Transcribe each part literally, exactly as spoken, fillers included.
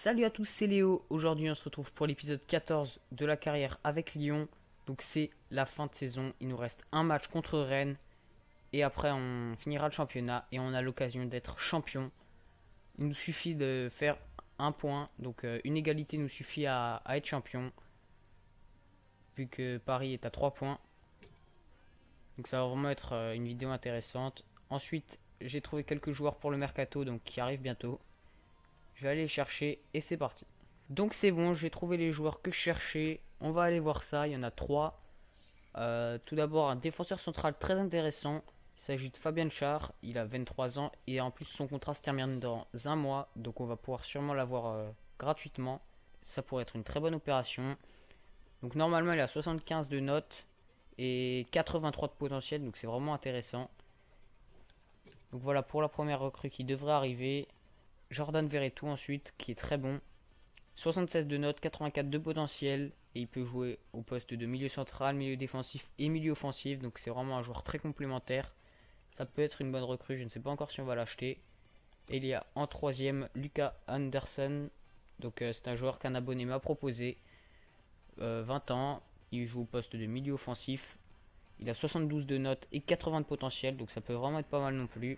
Salut à tous, c'est Léo. Aujourd'hui, on se retrouve pour l'épisode quatorze de la carrière avec Lyon. Donc, c'est la fin de saison. Il nous reste un match contre Rennes. Et après, on finira le championnat et on a l'occasion d'être champion. Il nous suffit de faire un point. Donc, euh, une égalité nous suffit à, à être champion. Vu que Paris est à trois points. Donc, ça va vraiment être euh, une vidéo intéressante. Ensuite, j'ai trouvé quelques joueurs pour le mercato, donc qui arrivent bientôt. Je vais aller les chercher et c'est parti. Donc c'est bon, j'ai trouvé les joueurs que je cherchais. On va aller voir ça, il y en a trois. Euh, tout d'abord un défenseur central très intéressant. Il s'agit de Fabien Char, il a vingt-trois ans et en plus son contrat se termine dans un mois. Donc on va pouvoir sûrement l'avoir euh, gratuitement. Ça pourrait être une très bonne opération. Donc normalement il a soixante-quinze de notes et quatre-vingt-trois de potentiel. Donc c'est vraiment intéressant. Donc voilà pour la première recrue qui devrait arriver. Jordan Verretou ensuite, qui est très bon. soixante-seize de notes, quatre-vingt-quatre de potentiel. Et il peut jouer au poste de milieu central, milieu défensif et milieu offensif. Donc c'est vraiment un joueur très complémentaire. Ça peut être une bonne recrue, je ne sais pas encore si on va l'acheter. Et il y a en troisième Lucas Anderson. Donc euh, c'est un joueur qu'un abonné m'a proposé. Euh, vingt ans, il joue au poste de milieu offensif. Il a soixante-douze de notes et quatre-vingts de potentiel. Donc ça peut vraiment être pas mal non plus.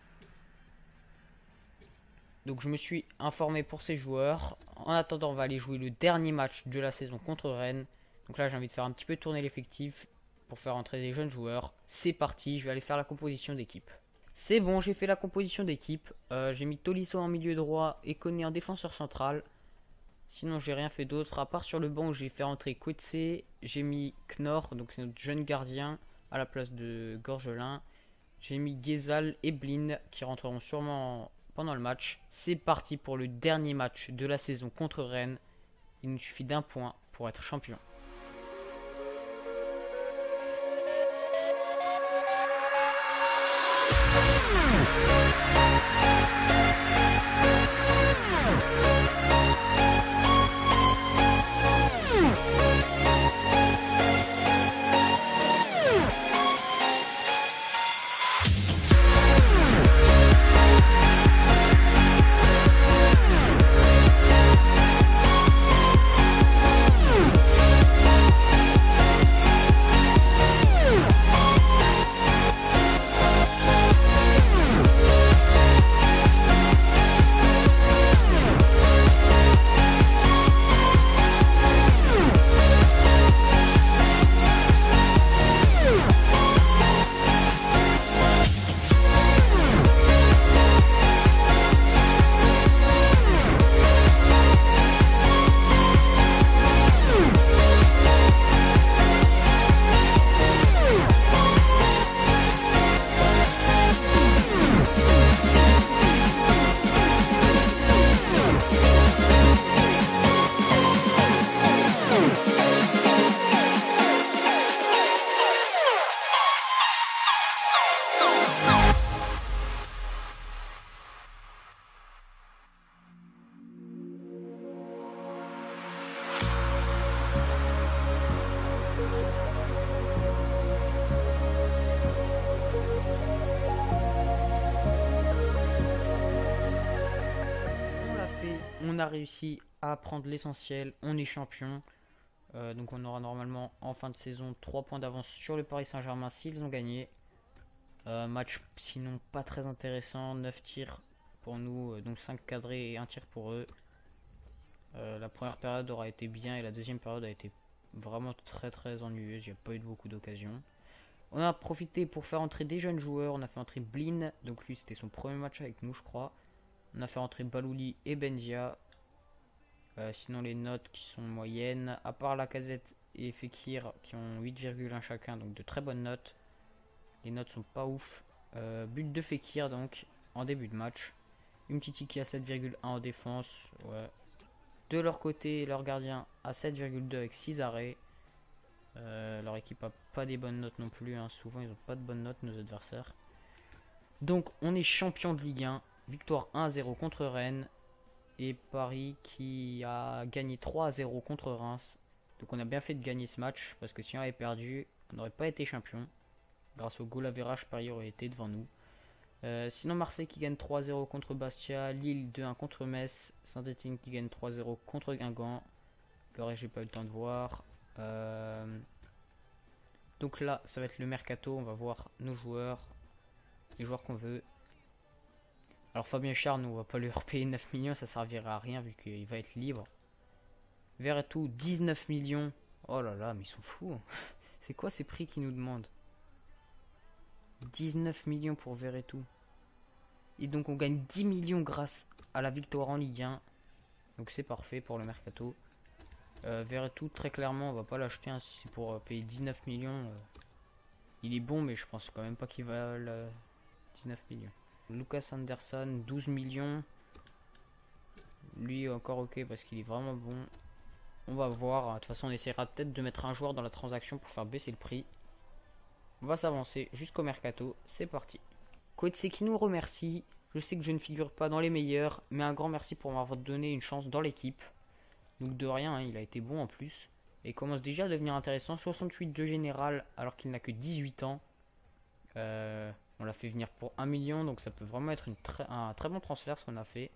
Donc je me suis informé pour ces joueurs. En attendant, on va aller jouer le dernier match de la saison contre Rennes. Donc là, j'ai envie de faire un petit peu tourner l'effectif pour faire entrer des jeunes joueurs. C'est parti, je vais aller faire la composition d'équipe. C'est bon, j'ai fait la composition d'équipe. Euh, j'ai mis Tolisso en milieu droit et Koné en défenseur central. Sinon, j'ai rien fait d'autre. À part sur le banc où j'ai fait entrer Kwetse, j'ai mis Knorr, donc c'est notre jeune gardien, à la place de Gorgelin. J'ai mis Ghezal et Blin qui rentreront sûrement pendant le match. C'est parti pour le dernier match de la saison contre Rennes. Il nous suffit d'un point pour être champion. On a réussi à prendre l'essentiel, on est champion. Euh, donc on aura normalement en fin de saison trois points d'avance sur le Paris Saint-Germain s'ils ont gagné. Euh, match sinon pas très intéressant, neuf tirs pour nous, donc cinq cadrés et un tir pour eux. Euh, la première période aura été bien et la deuxième période a été vraiment très très ennuyeuse, il n'y a pas eu beaucoup d'occasions. On a profité pour faire entrer des jeunes joueurs, on a fait entrer Blin, donc lui c'était son premier match avec nous je crois. On a fait entrer Balouli et Benzia. Euh, sinon les notes qui sont moyennes, à part Lacazette et Fekir qui ont huit virgule un chacun, donc de très bonnes notes. Les notes sont pas ouf. Euh, but de Fekir donc en début de match. Umtiti qui a sept virgule un en défense. Ouais. De leur côté, leur gardien a sept virgule deux avec six arrêts. Euh, leur équipe a pas des bonnes notes non plus, hein. Souvent ils ont pas de bonnes notes nos adversaires. Donc on est champion de Ligue un. Victoire un à zéro contre Rennes. Et Paris qui a gagné trois à zéro contre Reims. Donc on a bien fait de gagner ce match. Parce que si on avait perdu, on n'aurait pas été champion. Grâce au goal average, Paris aurait été devant nous. Euh, sinon, Marseille qui gagne trois zéro contre Bastia, Lille deux un contre Metz, Saint-Etienne qui gagne trois zéro contre Guingamp. Le reste, j'ai pas eu le temps de voir. Euh, Donc là, ça va être le mercato. On va voir nos joueurs, les joueurs qu'on veut. Alors Fabien Charles, nous, on va pas lui repayer neuf millions, ça servira à rien vu qu'il va être libre. Verretou, dix-neuf millions. Oh là là, mais ils sont fous. C'est quoi ces prix qu'ils nous demandent? dix-neuf millions pour Verretou. Et donc on gagne dix millions grâce à la victoire en Ligue un. Donc c'est parfait pour le mercato. Euh, Verretou, très clairement, on va pas l'acheter hein, si c'est pour euh, payer dix-neuf millions. Euh, il est bon, mais je pense quand même pas qu'il va euh, dix-neuf millions. Lucas Anderson, douze millions. Lui, encore ok parce qu'il est vraiment bon. On va voir. De toute façon, on essaiera peut-être de mettre un joueur dans la transaction pour faire baisser le prix. On va s'avancer jusqu'au mercato. C'est parti. Koetsé qui nous remercie. Je sais que je ne figure pas dans les meilleurs, mais un grand merci pour m'avoir donné une chance dans l'équipe. Donc de rien, hein, il a été bon en plus. Et il commence déjà à devenir intéressant. soixante-huit de général alors qu'il n'a que dix-huit ans. Euh, on l'a fait venir pour un million. Donc ça peut vraiment être une très, un très bon transfert ce qu'on a fait.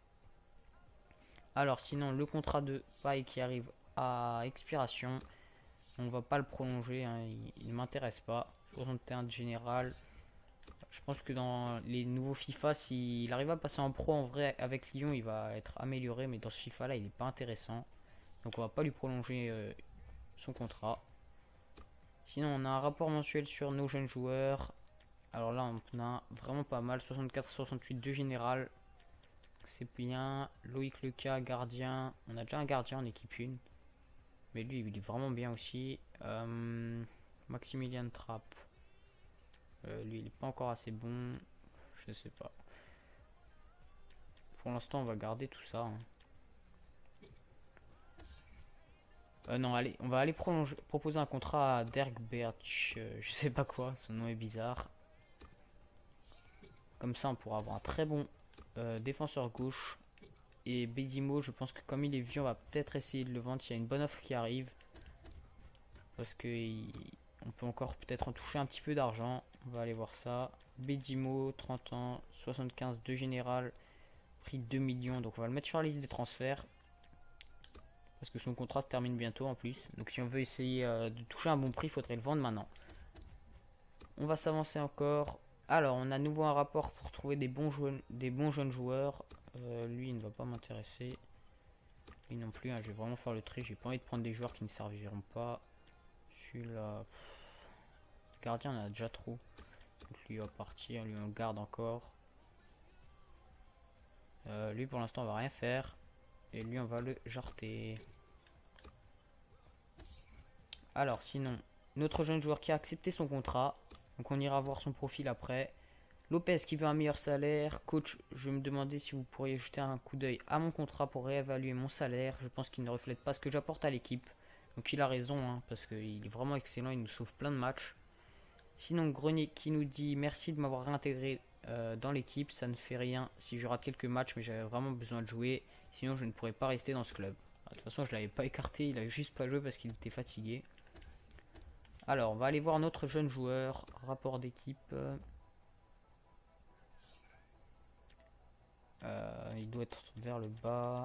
Alors sinon le contrat de Paille qui arrive à expiration. On va pas le prolonger. Hein, il ne m'intéresse pas. soixante et un de général. Je pense que dans les nouveaux FIFA, s'il arrive à passer en pro en vrai avec Lyon, il va être amélioré. Mais dans ce FIFA là, il n'est pas intéressant. Donc on va pas lui prolonger euh, son contrat. Sinon on a un rapport mensuel sur nos jeunes joueurs. Alors là on a vraiment pas mal. soixante-quatre soixante-huit de général. C'est bien. Loïc Leca, gardien. On a déjà un gardien en équipe un. Mais lui il est vraiment bien aussi. Euh, Maximilian Trapp. Euh, lui il est pas encore assez bon. Je sais pas. Pour l'instant on va garder tout ça. Hein. Euh, non allez, on va aller prolonger, proposer un contrat à Dirk Berch. Euh, je sais pas quoi, son nom est bizarre. Comme ça on pourra avoir un très bon euh, défenseur gauche. Et Bézimo, je pense que comme il est vieux, on va peut-être essayer de le vendre s'il y a une bonne offre qui arrive. Parce que il, on peut encore peut-être en toucher un petit peu d'argent. On va aller voir ça. Bézimo, trente ans, soixante-quinze de général, prix deux millions. Donc on va le mettre sur la liste des transferts. Parce que son contrat se termine bientôt en plus. Donc si on veut essayer euh, de toucher un bon prix, il faudrait le vendre maintenant. On va s'avancer encore. Alors on a à nouveau un rapport pour trouver des bons, jeunes, des bons jeunes joueurs. Euh, lui il ne va pas m'intéresser. Lui non plus, hein, je vais vraiment faire le tri. J'ai pas envie de prendre des joueurs qui ne serviront pas. Celui-là. Gardien on en a déjà trop. Donc lui va partir, lui on le garde encore. Euh, lui pour l'instant on va rien faire. Et lui on va le jarter. Alors sinon, notre jeune joueur qui a accepté son contrat. Donc on ira voir son profil après. Lopez qui veut un meilleur salaire. Coach, je me demandais si vous pourriez jeter un coup d'œil à mon contrat pour réévaluer mon salaire. Je pense qu'il ne reflète pas ce que j'apporte à l'équipe. Donc il a raison, hein, parce qu'il est vraiment excellent, il nous sauve plein de matchs. Sinon Grenier qui nous dit merci de m'avoir réintégré euh, dans l'équipe. Ça ne fait rien si je rate quelques matchs, mais j'avais vraiment besoin de jouer. Sinon je ne pourrais pas rester dans ce club. De toute façon je l'avais pas écarté, il a juste pas joué parce qu'il était fatigué. Alors on va aller voir notre jeune joueur. Rapport d'équipe. Euh, il doit être vers le bas.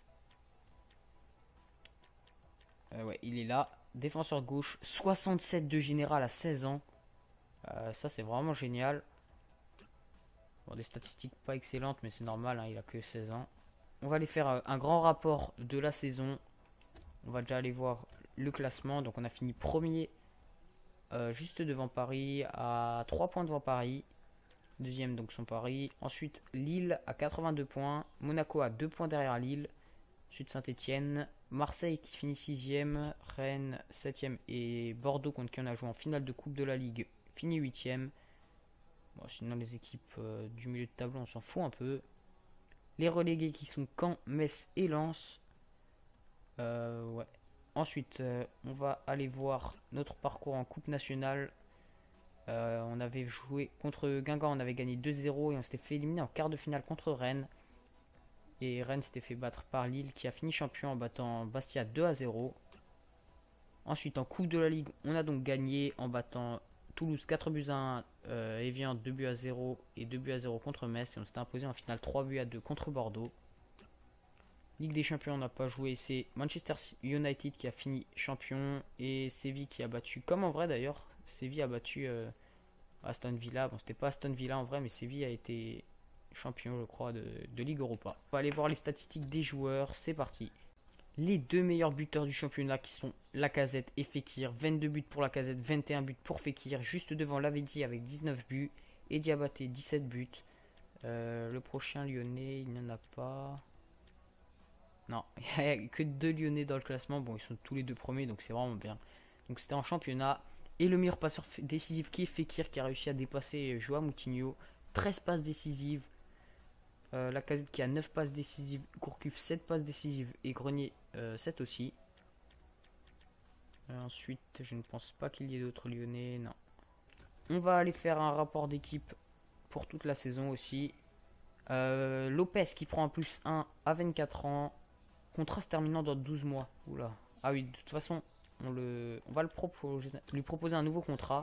Euh, ouais, il est là. Défenseur gauche. soixante-sept de général à seize ans. Euh, ça, c'est vraiment génial. Bon, des statistiques pas excellentes, mais c'est normal. Hein, il a que seize ans. On va aller faire euh, un grand rapport de la saison. On va déjà aller voir le classement. Donc, on a fini premier. Euh, juste devant Paris. À trois points devant Paris. Deuxième donc son Paris. Ensuite Lille à quatre-vingt-deux points. Monaco à deux points derrière Lille. Ensuite Saint-Etienne. Marseille qui finit sixième. Rennes septième. Et Bordeaux contre qui on a joué en finale de Coupe de la Ligue finit huitième. Bon, sinon les équipes euh, du milieu de tableau on s'en fout un peu. Les relégués qui sont Caen, Metz et Lens. Euh, ouais. Ensuite euh, on va aller voir notre parcours en Coupe nationale. Euh, on avait joué contre Guingamp, on avait gagné deux zéro et on s'était fait éliminer en quart de finale contre Rennes. Et Rennes s'était fait battre par Lille qui a fini champion en battant Bastia deux à zéro. Ensuite en Coupe de la Ligue, on a donc gagné en battant Toulouse quatre buts à un euh, Evian deux buts à zéro et deux buts à zéro contre Metz. Et on s'était imposé en finale trois buts à deux contre Bordeaux. Ligue des Champions, on n'a pas joué. C'est Manchester United qui a fini champion. Et Séville qui a battu, comme en vrai d'ailleurs, Séville a battu euh, Aston Villa. Bon, c'était pas Aston Villa en vrai, mais Séville a été champion, je crois, de, de Ligue Europa. On va aller voir les statistiques des joueurs. C'est parti. Les deux meilleurs buteurs du championnat qui sont Lacazette et Fekir. vingt-deux buts pour Lacazette, vingt et un buts pour Fekir. Juste devant Lavezzi avec dix-neuf buts. Et Diabaté, dix-sept buts. Euh, le prochain lyonnais, il n'y en a pas. Non, il n'y a que deux lyonnais dans le classement. Bon, ils sont tous les deux premiers, donc c'est vraiment bien. Donc c'était en championnat. Et le meilleur passeur décisif qui est Fekir, qui a réussi à dépasser Joao Moutinho. treize passes décisives. Euh, Lacazette qui a neuf passes décisives, Gourcuff sept passes décisives et Grenier euh, sept aussi. Euh, ensuite, je ne pense pas qu'il y ait d'autres lyonnais, non. On va aller faire un rapport d'équipe pour toute la saison aussi. Euh, Lopez qui prend un plus un à vingt-quatre ans. Contrat se terminant dans douze mois. Oula. Ah oui, de toute façon, on, le, on va le proposer, lui proposer un nouveau contrat.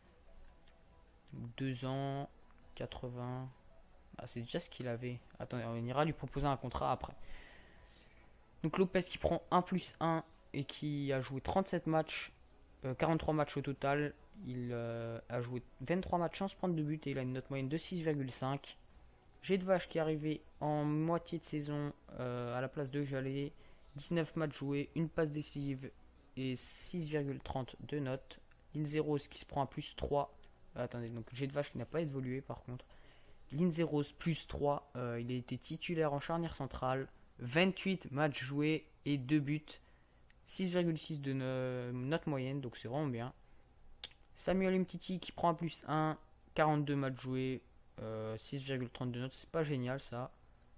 deux ans, quatre-vingts. Ah, c'est déjà ce qu'il avait. Attendez, on ira lui proposer un contrat après. Donc Lopez qui prend un plus un et qui a joué trente-sept matchs, euh, quarante-trois matchs au total. Il euh, a joué vingt-trois matchs sans se prendre de but et il a une note moyenne de six virgule cinq. Vache qui est arrivé en moitié de saison euh, à la place de Jallet. dix-neuf matchs joués, une passe décisive et six virgule trente de notes. Linzeros qui se prend un plus trois. Euh, attendez, donc Vache qui n'a pas évolué par contre. Linzeros plus trois, euh, il a été titulaire en charnière centrale, vingt-huit matchs joués et deux buts, six virgule six de no note moyenne, donc c'est vraiment bien. Samuel Mtiti qui prend un plus un, quarante-deux matchs joués, euh, six virgule trente-deux notes, c'est pas génial ça.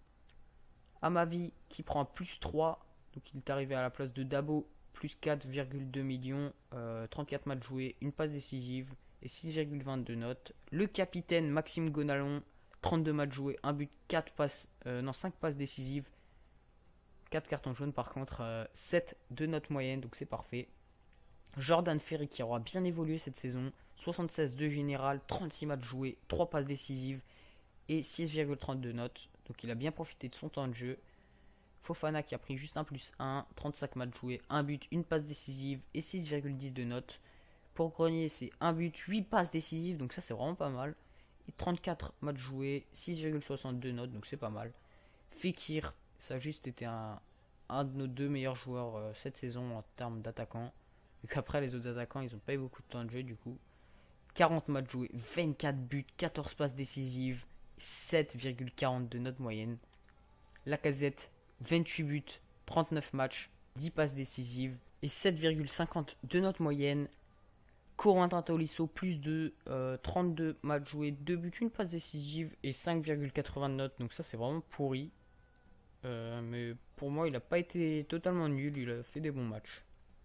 Amavi qui prend un plus trois, donc il est arrivé à la place de Dabo, plus quatre virgule deux millions, euh, trente-quatre matchs joués, une passe décisive et six virgule vingt-deux notes. Le capitaine Maxime Gonalon, trente-deux matchs joués, un but, quatre passes, euh, non cinq passes décisives, quatre cartons jaunes par contre, euh, sept de note moyenne, donc c'est parfait. Jordan Ferry qui aura bien évolué cette saison, soixante-seize de général, trente-six matchs joués, trois passes décisives et six virgule trente-deux notes, donc il a bien profité de son temps de jeu. Fofana qui a pris juste un plus un, trente-cinq matchs joués, un but, une passe décisive et six virgule dix de notes. Pour Grenier, c'est un but, huit passes décisives, donc ça c'est vraiment pas mal. Et trente-quatre matchs joués, six virgule soixante-deux notes, donc c'est pas mal. Fekir, ça a juste été un, un de nos deux meilleurs joueurs euh, cette saison en termes d'attaquants. Vu qu'après les autres attaquants, ils n'ont pas eu beaucoup de temps de jeu du coup. quarante matchs joués, vingt-quatre buts, quatorze passes décisives, sept virgule quarante-deux notes moyenne. Lacazette, vingt-huit buts, trente-neuf matchs, dix passes décisives et sept virgule cinquante de notes moyenne. Corentin Tolisso, plus de euh, trente-deux matchs joués, deux buts, une passe décisive et cinq virgule quatre-vingts de notes. Donc ça, c'est vraiment pourri. Euh, mais pour moi, il n'a pas été totalement nul. Il a fait des bons matchs.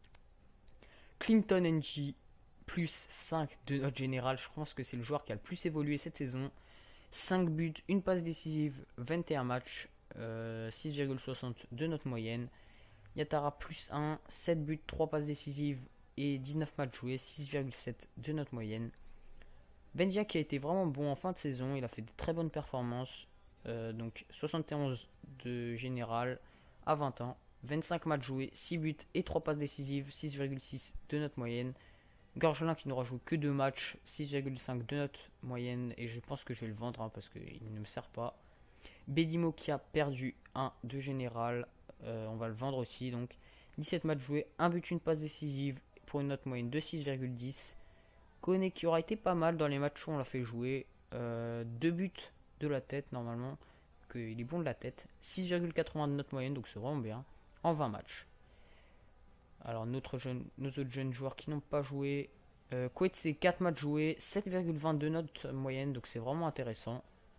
Clinton N G, plus cinq de note générale. Je pense que c'est le joueur qui a le plus évolué cette saison. cinq buts, une passe décisive, vingt et un matchs, euh, six virgule soixante de note moyenne. Yatara, plus un, sept buts, trois passes décisives et dix-neuf matchs joués, six virgule sept de note moyenne. Bendia qui a été vraiment bon en fin de saison, il a fait de très bonnes performances, euh, donc soixante et onze de général à vingt ans, vingt-cinq matchs joués, six buts et trois passes décisives, six virgule six de note moyenne. Gorgelin qui n'aura joué que deux matchs, six virgule cinq de note moyenne, et je pense que je vais le vendre hein, parce qu'il ne me sert pas. Bedimo qui a perdu un de général, euh, on va le vendre aussi, donc dix-sept matchs joués, un but, une passe décisive pour une note moyenne de six virgule dix. Koné qui aura été pas mal dans les matchs où on l'a fait jouer, euh, deux buts de la tête normalement, qu'il est bon de la tête, six virgule quatre-vingts de note moyenne, donc c'est vraiment bien, en vingt matchs. Alors notre jeune, nos autres jeunes joueurs qui n'ont pas joué, euh, Coetzee, quatre matchs joués, sept virgule vingt-deux notes moyenne, donc c'est vraiment intéressant.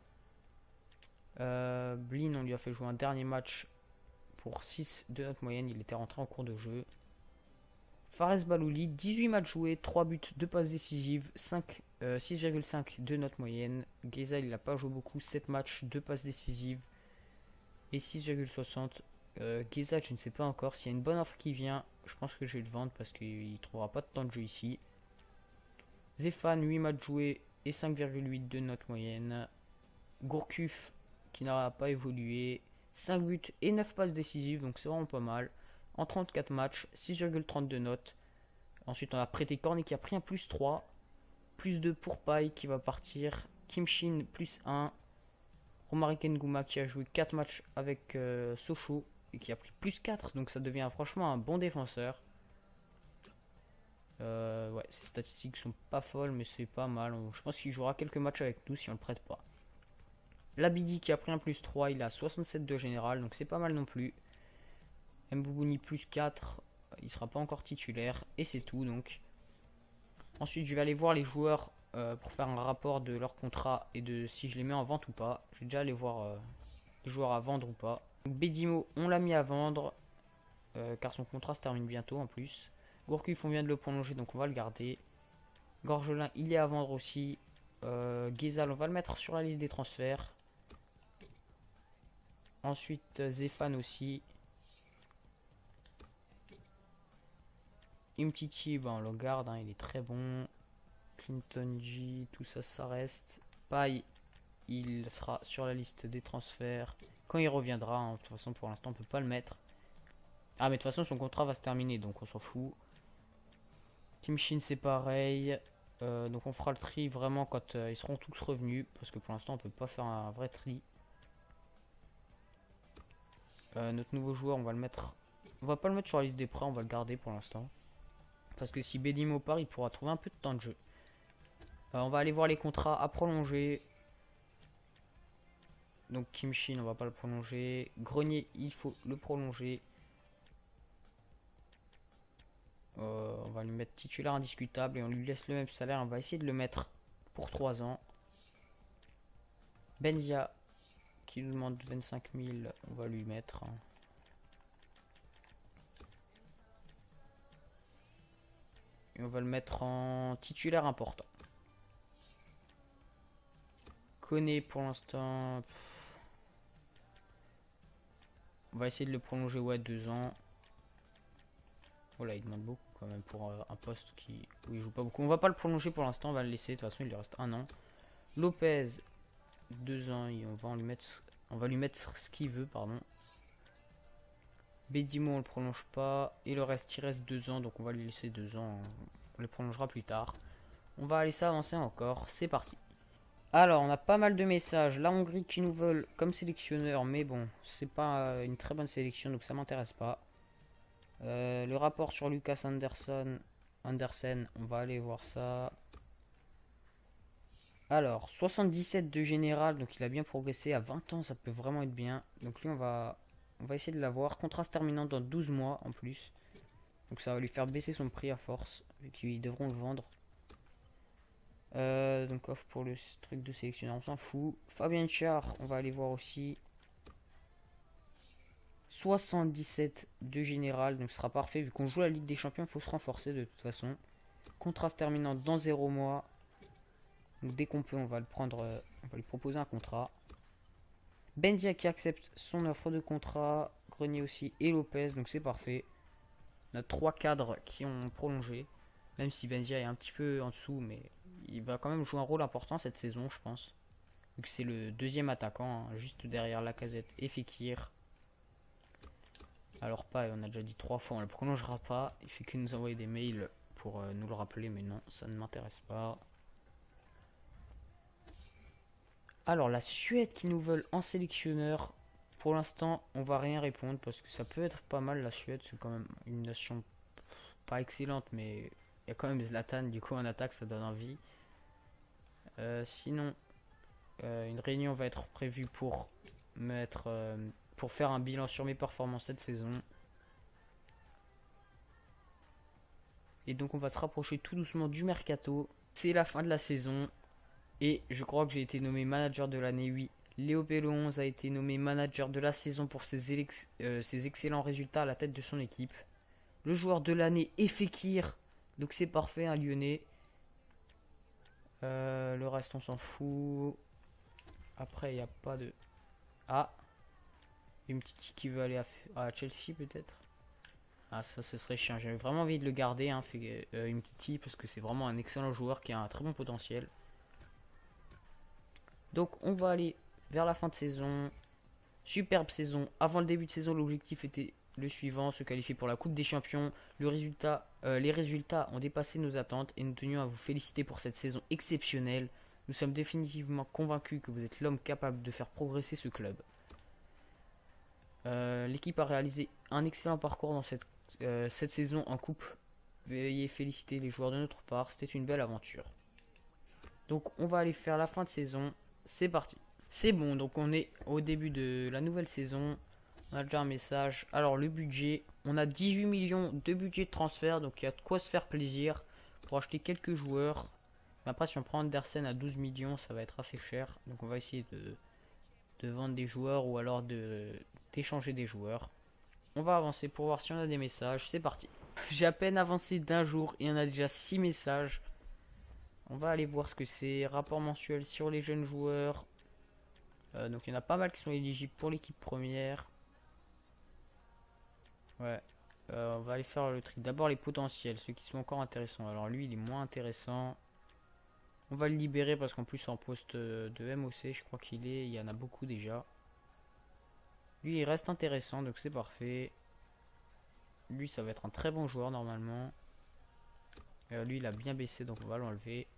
Euh, Blin, on lui a fait jouer un dernier match pour six de note moyenne, il était rentré en cours de jeu. Fares Balouli, dix-huit matchs joués, trois buts, deux passes décisives, cinq, euh, six virgule cinq de note moyenne. Geza, il n'a pas joué beaucoup, sept matchs, deux passes décisives et six virgule soixante. Euh, Geza, je ne sais pas encore. S'il y a une bonne offre qui vient, je pense que je vais le vendre parce qu'il ne trouvera pas de temps de jeu ici. Zéphane, huit matchs joués, et cinq virgule huit de note moyenne. Gourcuff qui n'a pas évolué, cinq buts et neuf passes décisives, donc c'est vraiment pas mal. En trente-quatre matchs, six virgule trente-deux notes. Ensuite, on a prêté Cornet qui a pris un plus trois. Plus deux pour Paille qui va partir. Kim Shin plus un. Romaric Nguma qui a joué quatre matchs avec euh, Sochaux et qui a pris plus quatre. Donc ça devient franchement un bon défenseur. Euh, ouais, ses statistiques sont pas folles, mais c'est pas mal. Je pense qu'il jouera quelques matchs avec nous si on le prête pas. Labidi qui a pris un plus trois, il a soixante-sept de général, donc c'est pas mal non plus. Mboubouni plus quatre, il sera pas encore titulaire, et c'est tout donc. Ensuite, je vais aller voir les joueurs euh, pour faire un rapport de leur contrat et de si je les mets en vente ou pas. Je vais déjà aller voir euh, les joueurs à vendre ou pas. Donc, Bedimo, on l'a mis à vendre, euh, car son contrat se termine bientôt en plus. Gourcuff, on vient de le prolonger, donc on va le garder. Gorgelin, il est à vendre aussi. Euh, Guézal, on va le mettre sur la liste des transferts. Ensuite, Zéphane aussi. Umtiti, ben, on le garde, hein, il est très bon. Clinton G, tout ça, ça reste. Paille, il sera sur la liste des transferts quand il reviendra. Hein. De toute façon, pour l'instant, on peut pas le mettre. Ah, mais de toute façon, son contrat va se terminer, donc on s'en fout. Kim Shin, c'est pareil. Euh, donc on fera le tri vraiment quand euh, ils seront tous revenus. Parce que pour l'instant, on peut pas faire un vrai tri. Euh, notre nouveau joueur, on va le mettre. On va pas le mettre sur la liste des prêts, on va le garder pour l'instant. Parce que si Bedimo part, il pourra trouver un peu de temps de jeu. Euh, on va aller voir les contrats à prolonger. Donc Kim Shin, on va pas le prolonger. Grenier, il faut le prolonger. Euh, on va lui mettre titulaire indiscutable et on lui laisse le même salaire. On va essayer de le mettre pour trois ans. Benzia, qui nous demande vingt-cinq mille, on va lui mettre. Et on va le mettre en titulaire important. Koné pour l'instant. On va essayer de le prolonger, ouais, deux ans. Voilà, il demande beaucoup quand même pour euh, un poste qui où il joue pas beaucoup. On va pas le prolonger pour l'instant, on va le laisser. De toute façon, il lui reste un an. Lopez, deux ans, et on va en lui mettre, on va lui mettre ce qu'il veut, pardon. Bedimo, on le prolonge pas. Et le reste, il reste deux ans, donc on va lui laisser deux ans. On le prolongera plus tard. On va aller s'avancer encore. C'est parti. Alors, on a pas mal de messages. La Hongrie qui nous veulent comme sélectionneur, mais bon, c'est pas une très bonne sélection, donc ça m'intéresse pas. Euh, le rapport sur Lucas Anderson, Andersen, on va aller voir ça. Alors, soixante-dix-sept de général, donc il a bien progressé. À vingt ans, ça peut vraiment être bien. Donc lui, on va, on va essayer de l'avoir. Contrat se terminant dans douze mois en plus. Donc ça va lui faire baisser son prix à force, vu qu'ils devront le vendre. Euh, donc offre pour le truc de sélectionneur, on s'en fout. Fabien Char, on va aller voir aussi. soixante-dix-sept de général, donc ce sera parfait. Vu qu'on joue la Ligue des Champions, il faut se renforcer de toute façon. Contrat se terminant dans zéro mois. Donc dès qu'on peut, on va le prendre, euh, on va lui proposer un contrat. Bendia qui accepte son offre de contrat. Grenier aussi et Lopez, donc c'est parfait. On a trois cadres qui ont prolongé. Même si Bendia est un petit peu en dessous, mais il va quand même jouer un rôle important cette saison, je pense. Vu que c'est le deuxième attaquant, hein, juste derrière Lacazette et Fekir. Alors pas, on a déjà dit trois fois, on le prolongera pas. Il fait que nous envoyer des mails pour euh, nous le rappeler, mais non, ça ne m'intéresse pas. Alors la Suède qui nous veulent en sélectionneur. Pour l'instant, on va rien répondre parce que ça peut être pas mal la Suède. C'est quand même une nation pas excellente, mais il y a quand même Zlatan. Du coup, en attaque, ça donne envie. Euh, sinon, euh, une réunion va être prévue pour mettre, euh, pour faire un bilan sur mes performances cette saison. Et donc, on va se rapprocher tout doucement du mercato. C'est la fin de la saison. Et je crois que j'ai été nommé manager de l'année, oui. Léo Pello onze a été nommé manager de la saison pour ses, euh, ses excellents résultats à la tête de son équipe. Le joueur de l'année est Fekir. Donc c'est parfait, un Lyonnais. Euh, le reste, on s'en fout. Après, il n'y a pas de... Ah, une petite qui veut aller à, à Chelsea peut-être. Ah, ça, ce serait chiant. J'avais vraiment envie de le garder, hein, fait, euh, une petite parce que c'est vraiment un excellent joueur qui a un très bon potentiel. Donc on va aller vers la fin de saison. Superbe saison. Avant le début de saison, l'objectif était le suivant, se qualifier pour la Coupe des Champions. Le résultat, euh, les résultats ont dépassé nos attentes et nous tenions à vous féliciter pour cette saison exceptionnelle. Nous sommes définitivement convaincus que vous êtes l'homme capable de faire progresser ce club. Euh, L'équipe a réalisé un excellent parcours dans cette, euh, cette saison en coupe. Veuillez féliciter les joueurs de notre part, c'était une belle aventure. Donc on va aller faire la fin de saison, c'est parti. C'est bon, donc on est au début de la nouvelle saison. On a déjà un message. Alors le budget, on a dix-huit millions de budget de transfert, donc il y a de quoi se faire plaisir pour acheter quelques joueurs. Mais après si on prend Andersen à douze millions, ça va être assez cher. Donc on va essayer de, de vendre des joueurs ou alors de d'échanger des joueurs. On va avancer pour voir si on a des messages, c'est parti. J'ai à peine avancé d'un jour et on a déjà six messages. On va aller voir ce que c'est. Rapport mensuel sur les jeunes joueurs. Euh, donc il y en a pas mal qui sont éligibles pour l'équipe première. Ouais. Euh, on va aller faire le tri. D'abord les potentiels, ceux qui sont encore intéressants. Alors lui il est moins intéressant. On va le libérer parce qu'en plus en poste de M O C je crois qu'il est. Il y en a beaucoup déjà. Lui il reste intéressant donc c'est parfait. Lui ça va être un très bon joueur normalement. Euh, lui il a bien baissé donc on va l'enlever.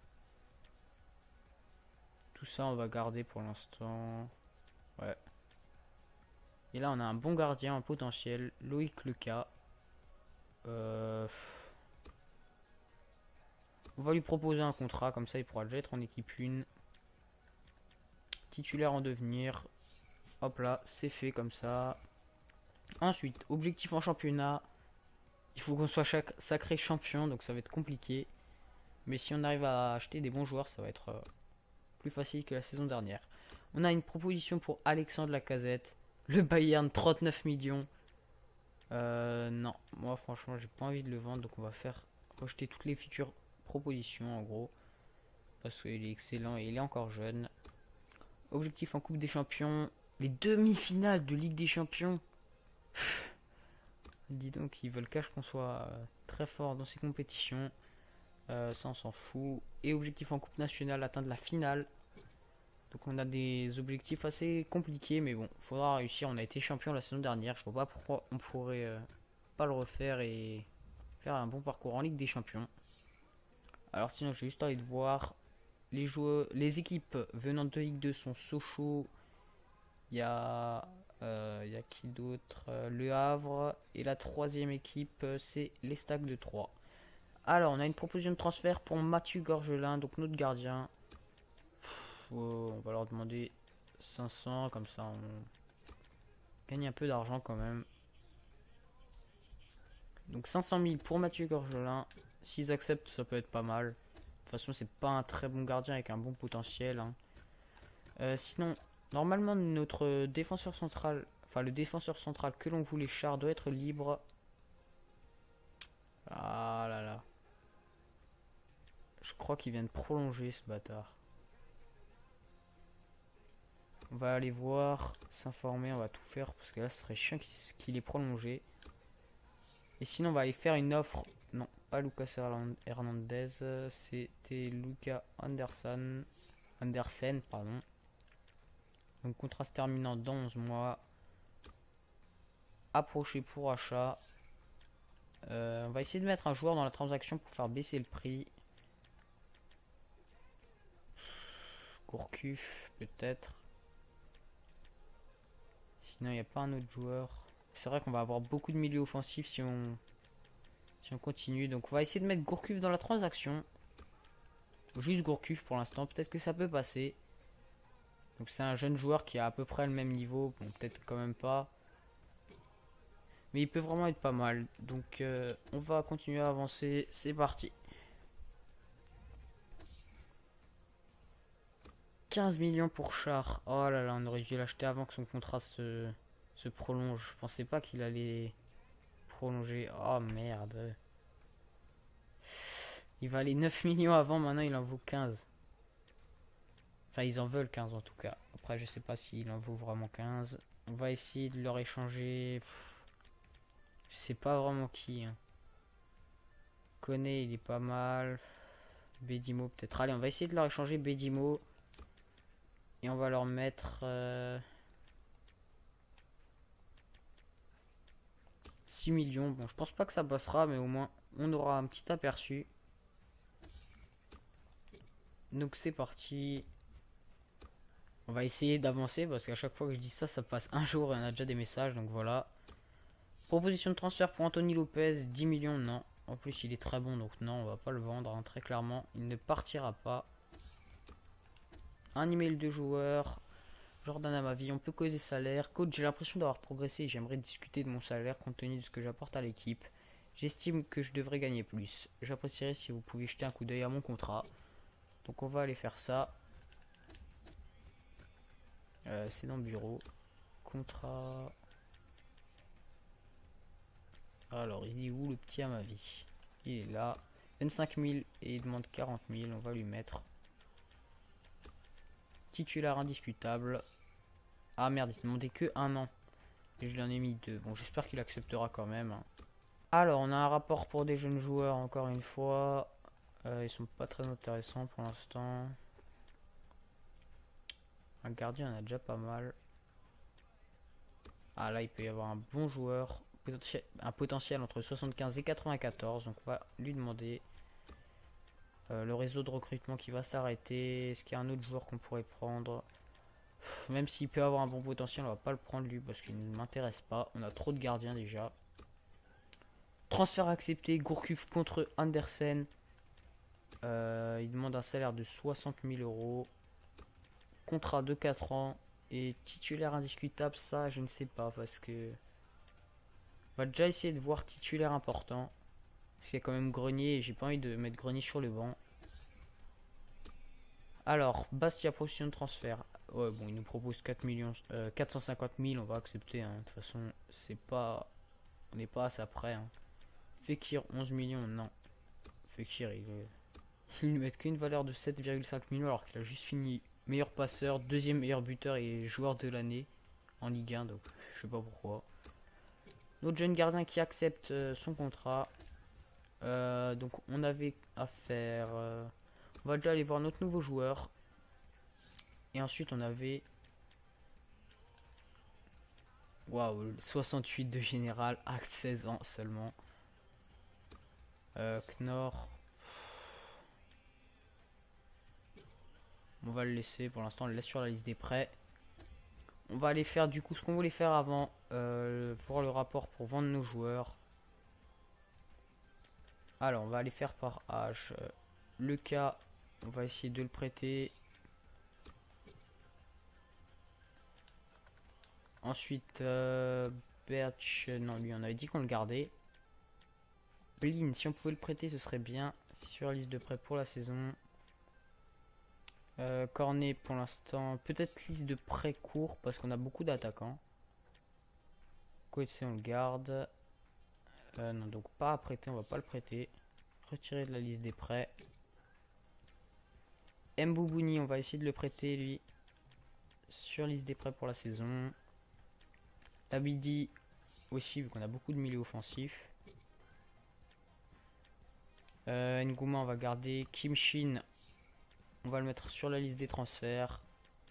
Tout ça on va garder pour l'instant. Ouais. Et là on a un bon gardien en potentiel. Loïc Leca. Euh... On va lui proposer un contrat. Comme ça il pourra déjà être en équipe un. Titulaire en devenir. Hop là c'est fait comme ça. Ensuite objectif en championnat. Il faut qu'on soit chaque sacré champion. Donc ça va être compliqué. Mais si on arrive à acheter des bons joueurs ça va être... Euh... plus facile que la saison dernière. On a une proposition pour Alexandre Lacazette. Le Bayern, trente-neuf millions. Euh, non, moi franchement, j'ai pas envie de le vendre. Donc on va faire rejeter toutes les futures propositions en gros. Parce qu'il est excellent et il est encore jeune. Objectif en Coupe des Champions. Les demi-finales de Ligue des Champions. Dis donc, ils veulent cache qu'on soit euh, très fort dans ces compétitions. Euh, ça on s'en fout. Et objectif en Coupe nationale, atteindre la finale. Donc on a des objectifs assez compliqués. Mais bon, faudra réussir. On a été champion la saison dernière. Je vois pas pourquoi on pourrait euh, pas le refaire et faire un bon parcours en Ligue des Champions. Alors sinon j'ai juste envie de voir. Les joueurs, les équipes venant de Ligue deux sont Sochaux. Il y a... Euh, il y a qui d'autre, euh, Le Havre. Et la troisième équipe c'est les Stacks de Troyes. Alors, on a une proposition de transfert pour Mathieu Gorgelin, donc notre gardien. Oh, on va leur demander cinq cents, comme ça on gagne un peu d'argent quand même. Donc cinq cent mille pour Mathieu Gorgelin. S'ils acceptent, ça peut être pas mal. De toute façon, c'est pas un très bon gardien avec un bon potentiel. Hein. Euh, sinon, normalement, notre défenseur central, enfin le défenseur central que l'on voulait, Char, doit être libre. Ah là là. Je crois qu'il vient de prolonger ce bâtard. On va aller voir, s'informer, on va tout faire parce que là ce serait chiant qu'il ait prolongé. Et sinon on va aller faire une offre. Non, pas Lucas Hernandez, c'était Luca Anderson. Andersen, pardon. Donc contrat se terminant dans onze mois. Approché pour achat. Euh, on va essayer de mettre un joueur dans la transaction pour faire baisser le prix. Gourcuff, peut-être. Sinon, il n'y a pas un autre joueur. C'est vrai qu'on va avoir beaucoup de milieux offensifs si on, si on continue. Donc, on va essayer de mettre Gourcuff dans la transaction. Juste Gourcuff pour l'instant. Peut-être que ça peut passer. Donc, c'est un jeune joueur qui a à peu près le même niveau. Bon, peut-être quand même pas. Mais il peut vraiment être pas mal. Donc, euh, on va continuer à avancer. C'est parti. quinze millions pour Char. Oh là là, on aurait dû l'acheter avant que son contrat se, se prolonge. Je pensais pas qu'il allait prolonger. Oh merde. Il valait neuf millions avant, maintenant il en vaut quinze. Enfin, ils en veulent quinze en tout cas. Après, je sais pas s'il en vaut vraiment quinze. On va essayer de leur échanger. Je sais pas vraiment qui. Hein. Koné, il est pas mal. Bedimo peut-être. Allez, on va essayer de leur échanger Bedimo. Et on va leur mettre euh, six millions. Bon, je pense pas que ça passera, mais au moins on aura un petit aperçu. Donc c'est parti. On va essayer d'avancer parce qu'à chaque fois que je dis ça, ça passe un jour et on a déjà des messages. Donc voilà. Proposition de transfert pour Anthony Lopez, dix millions, non. En plus, il est très bon, donc non, on va pas le vendre, hein, très clairement. Il ne partira pas. Un email de joueur. Jordan à ma vie, on peut causer salaire. Coach, j'ai l'impression d'avoir progressé et j'aimerais discuter de mon salaire compte tenu de ce que j'apporte à l'équipe. J'estime que je devrais gagner plus. J'apprécierais si vous pouviez jeter un coup d'œil à mon contrat. Donc on va aller faire ça. Euh, c'est dans le bureau. Contrat. Alors, il est où le petit à ma vie? Il est là. vingt-cinq mille et il demande quarante mille. On va lui mettre. Titulaire indiscutable. Ah merde, il demandait que un an. Et je lui en ai mis deux. Bon, j'espère qu'il acceptera quand même. Alors, on a un rapport pour des jeunes joueurs, encore une fois. Euh, ils sont pas très intéressants pour l'instant. Un gardien, on a déjà pas mal. Ah là, il peut y avoir un bon joueur. Potentiel, un potentiel entre soixante-quinze et quatre-vingt-quatorze. Donc, on va lui demander. Euh, le réseau de recrutement qui va s'arrêter. Est-ce qu'il y a un autre joueur qu'on pourrait prendre? Même s'il peut avoir un bon potentiel, on va pas le prendre lui parce qu'il ne m'intéresse pas. On a trop de gardiens déjà. Transfert accepté. Gourcuff contre Andersen. Euh, il demande un salaire de soixante mille euros. Contrat de quatre ans. Et titulaire indiscutable, ça je ne sais pas parce que... On va déjà essayer de voir titulaire important. Parce qu'il y a quand même Grenier et j'ai pas envie de mettre Grenier sur le banc. Alors, Bastia, position de transfert. Ouais, bon, il nous propose quatre millions, euh, quatre cent cinquante mille, on va accepter. Hein. De toute façon, c'est pas... On n'est pas à ça près. Hein. Fekir, onze millions, non. Fekir, il... Ils ne mettent qu'une valeur de sept virgule cinq millions alors qu'il a juste fini meilleur passeur, deuxième meilleur buteur et joueur de l'année en Ligue un, donc je sais pas pourquoi. Notre jeune gardien qui accepte euh, son contrat. Euh, donc on avait à faire... Euh, on va déjà aller voir notre nouveau joueur. Et ensuite on avait... Waouh, soixante-huit de général à seize ans seulement. Euh, Knorr. On va le laisser pour l'instant, on le laisse sur la liste des prêts. On va aller faire du coup ce qu'on voulait faire avant. Euh, voir le rapport pour vendre nos joueurs. Alors on va aller faire par âge. Euh, le cas, on va essayer de le prêter. Ensuite, euh, Birch, non lui on avait dit qu'on le gardait. Blin, si on pouvait le prêter ce serait bien. Sur la liste de prêts pour la saison. Euh, Cornet pour l'instant, peut-être liste de prêts courts parce qu'on a beaucoup d'attaquants. Coetzee on le garde. Euh, non donc pas à prêter, on va pas le prêter. Retirer de la liste des prêts. Mboubouni on va essayer de le prêter lui. Sur liste des prêts pour la saison. Abidi aussi vu qu'on a beaucoup de milieux offensifs. Euh, Ngouma on va garder. Kim Shin on va le mettre sur la liste des transferts.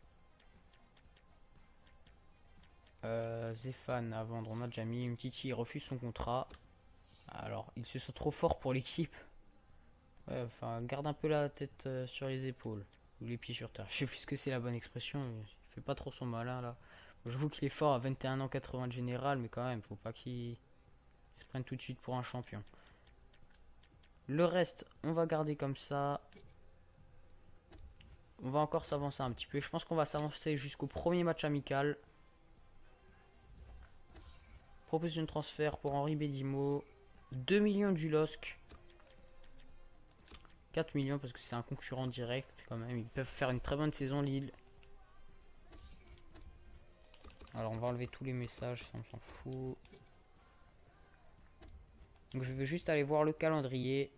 Euh, Zéphane à vendre, on a déjà mis. Umtiti refuse son contrat. Alors, il se sent trop fort pour l'équipe. Ouais, enfin, garde un peu la tête euh, sur les épaules. Ou les pieds sur terre. Je sais plus ce que c'est la bonne expression. Il fait pas trop son malin là. Bon, j'avoue qu'il est fort à vingt et un ans, quatre-vingts de général. Mais quand même, faut pas qu'il se prenne tout de suite pour un champion. Le reste, on va garder comme ça. On va encore s'avancer un petit peu. Je pense qu'on va s'avancer jusqu'au premier match amical. Proposition de transfert pour Henri Bédimo. deux millions du L O S C. quatre millions parce que c'est un concurrent direct quand même. Ils peuvent faire une très bonne saison Lille. Alors on va enlever tous les messages, ça on s'en fout. Donc je veux juste aller voir le calendrier.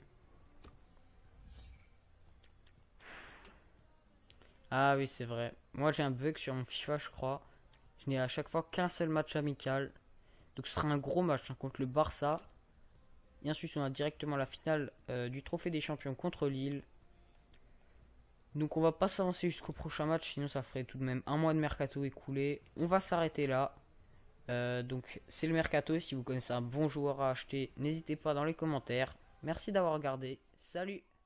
Ah oui c'est vrai. Moi j'ai un bug sur mon FIFA je crois. Je n'ai à chaque fois qu'un seul match amical. Donc ce sera un gros match hein, contre le Barça. Et ensuite on a directement la finale euh, du Trophée des Champions contre Lille. Donc on va pas s'avancer jusqu'au prochain match, sinon ça ferait tout de même un mois de mercato écoulé. On va s'arrêter là. Euh, donc c'est le mercato. Si vous connaissez un bon joueur à acheter, n'hésitez pas dans les commentaires. Merci d'avoir regardé. Salut!